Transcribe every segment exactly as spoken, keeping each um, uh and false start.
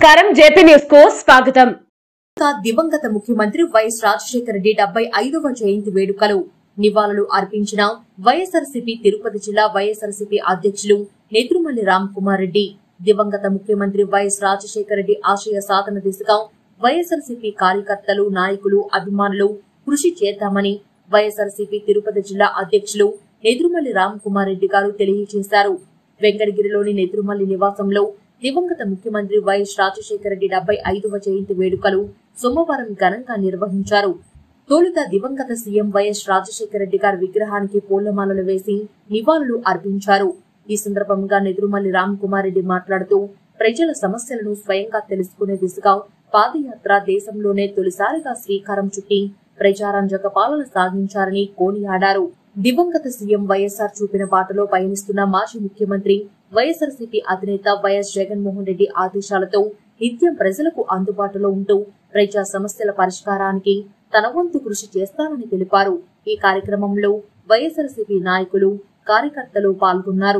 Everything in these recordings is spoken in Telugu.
నమస్కారం జేపీ న్యూస్ కు స్వాగతం. దివంగత ముఖ్యమంత్రి వైఎస్ రాజశేఖర రెడ్డి డెబ్బై ఐదవ జయంతి వేడుకలు నివాళులు అర్పించిన వైఎస్ఆర్సీపీ తిరుపతి జిల్లా వైఎస్ఆర్సీపీ అధ్యక్షులు నేత్రుమల్లి రామ్ కుమార్ రెడ్డి. దివంగత ముఖ్యమంత్రి వైఎస్ రాజశేఖర రెడ్డి ఆశయ సాధన దిశగా వైఎస్ఆర్సీపీ కార్యకర్తలు, నాయకులు, అభిమానులు కృషి చేద్దామని వైఎస్ఆర్సీపీ తిరుపతి జిల్లా అధ్యక్షులు నేత్రుమల్లి రామ్ కుమార్ రెడ్డి గారు తెలియజేశారు. వెంకటగిరిలోని నేత్రుమల్లి నివాసంలో దివంగత ముఖ్యమంత్రి వైఎస్ రాజశేఖర రెడ్డి డెబ్బై ఐదవ జయంతి వేడుకలు సోమవారం ఘనంగా నిర్వహించారు. తొలుత దివంగత సీఎం వైఎస్ రాజశేఖర రెడ్డి గారి విగ్రహానికి పూలమాలలు వేసి నివాళులు అర్పించారు. ఈ సందర్భంగా నేత్రుమల్లి రామ్ కుమార్ రెడ్డి మాట్లాడుతూ ప్రజల సమస్యలను స్వయంగా తెలుసుకునే దిశగా పాదయాత్ర దేశంలోనే తొలిసారిగా శ్రీకారం చుట్టి ప్రజారంజక పాలన సాగించారని కొనియాడారు. దివంగత సీఎం వైఎస్ఆర్ చూపిన బాటలో పయనిస్తున్న మాజీ ముఖ్యమంత్రి వైఎస్ఆర్సీపీ అధినేత వైఎస్ జగన్మోహన్ రెడ్డి ఆదేశాలతో నిత్యం ప్రజలకు అందుబాటులో ఉంటూ ప్రజా సమస్యల పరిష్కారానికి తన వంతు కృషి చేస్తానని తెలిపారు. ఈ కార్యక్రమంలో వైఎస్ఆర్సీపీ నాయకులు, కార్యకర్తలు పాల్గొన్నారు.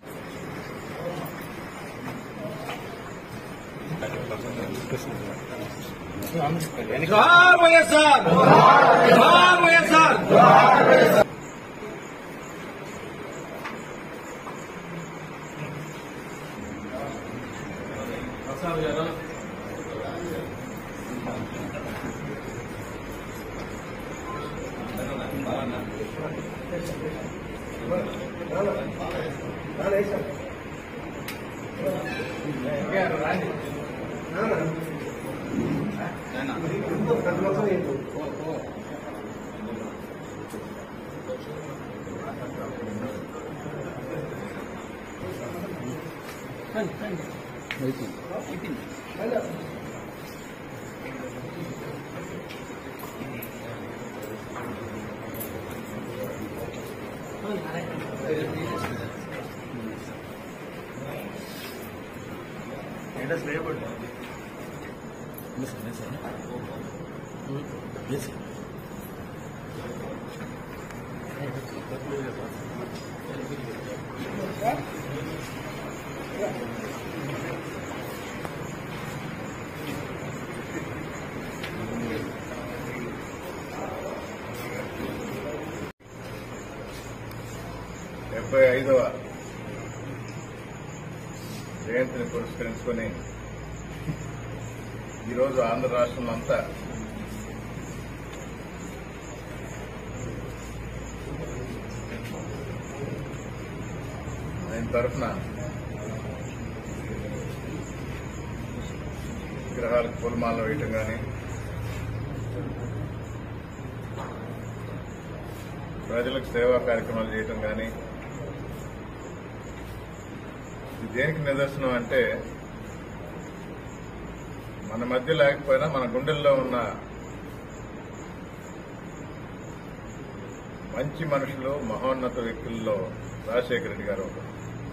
డెబ్బై ఐదవ జయంతిని పురస్కరించుకొని ఈరోజు ఆంధ్ర రాష్ట్రంలో అంతా ఆయన తరఫున విగ్రహాలకు పూలమాలలు వేయటం కానీ, ప్రజలకు సేవా కార్యక్రమాలు చేయటం కానీ, ఇది దేనికి నిదర్శనం అంటే మన మధ్య లేకపోయినా మన గుండెల్లో ఉన్న మంచి మనుషులు, మహోన్నత వ్యక్తుల్లో రాజశేఖర రెడ్డి గారు ఒకరు.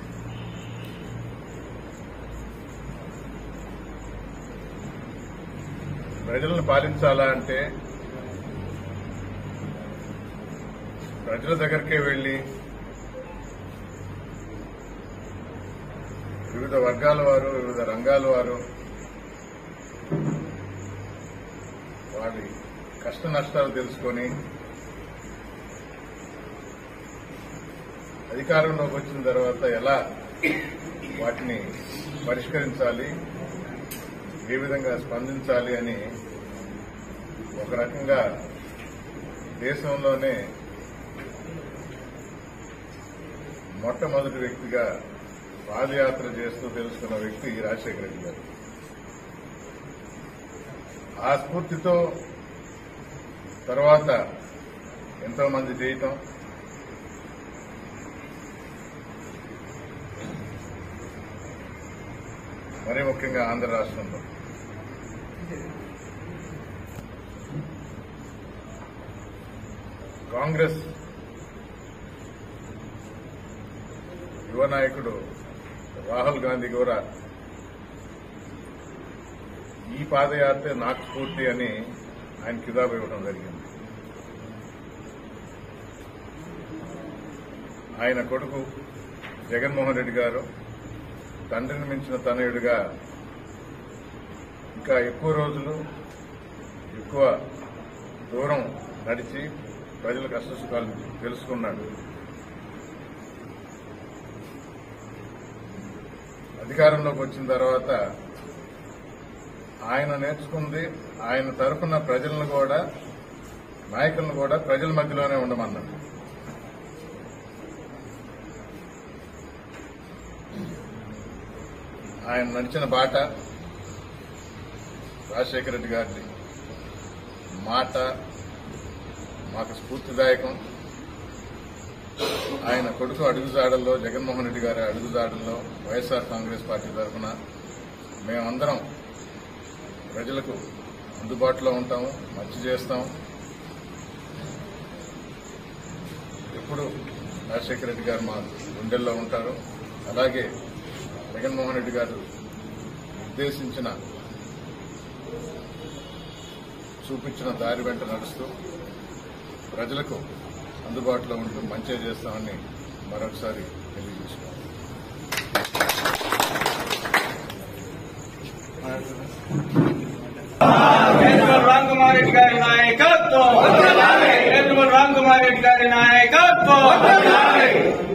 ప్రజలను పాలించాలా అంటే ప్రజల దగ్గరికే వెళ్లి వివిధ వర్గాల వారు, వివిధ రంగాల వారు వారి కష్ట నష్టాలు తెలుసుకొని అధికారంలోకి వచ్చిన తర్వాత ఎలా వాటిని పరిష్కరించాలి, ఏ విధంగా స్పందించాలి అని ఒక రకంగా దేశంలోనే మొట్టమొదటి వ్యక్తిగా పాదయాత్ర చేస్తూ తెలుసుకున్న వ్యక్తి రాజశేఖర రెడ్డి గారు. ఆ స్ఫూర్తితో తర్వాత ఎంతో మంది చేయటం, మరీ ముఖ్యంగా ఆంధ్ర రాష్ట్రంలో కాంగ్రెస్ యువ నాయకుడు రాహుల్ గాంధీ కూడా ఈ పాదయాత్ర నాకు స్ఫూర్తి అని ఆయన కితాబు ఇవ్వడం జరిగింది. ఆయన కొడుకు జగన్మోహన్ రెడ్డి గారు తండ్రిని మించిన తనయుడిగా ఇంకా ఎక్కువ రోజులు ఎక్కువ దూరం నడిచి ప్రజల కష్టసుఖాలు తెలుసుకున్నాడు. అధికారంలోకి వచ్చిన తర్వాత ఆయన నేర్చుకుంది, ఆయన తరఫున ప్రజలను కూడా నాయకులను కూడా ప్రజల మధ్యలోనే ఉండమన్నాడు. ఆయన నడిచిన బాట, రాజశేఖర రెడ్డి గారి మాట మాకు స్ఫూర్తిదాయకం. ఆయన కొడుకు అడుగుజాడల్లో, జగన్మోహన్ రెడ్డి గారి అడుగుజాడల్లో వైఎస్ఆర్ కాంగ్రెస్ పార్టీ తరఫున మేమందరం ప్రజలకు అందుబాటులో ఉంటాము, మంచి చేస్తాం. ఎప్పుడు రాజశేఖర రెడ్డి గారు మా గుండెల్లో ఉంటారు. అలాగే జగన్మోహన్ రెడ్డి గారు నిర్దేశించిన చూపించిన దారి వెంట నడుస్తూ ప్రజలకు అందుబాటులో ఉంటూ మంచిగా చేస్తామని మరొకసారి తెలియజేసుకున్నాం. రామ్ కుమార్ రెడ్డి గారి నాయకత్వం, రామ్ కుమార్ రెడ్డి గారి నాయకత్వం.